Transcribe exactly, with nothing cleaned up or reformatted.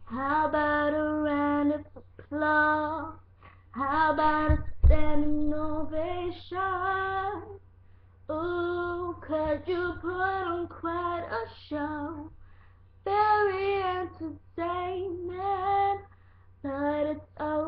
How about a round of applause? How about a standing ovation? Ooh, 'cause you put on quite a show. Very entertaining, but it's all